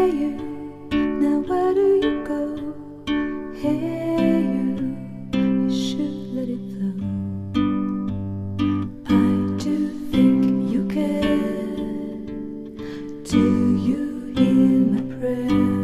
you, now where do you go? Hey you should let it flow. I do think you care. Do you hear my prayer?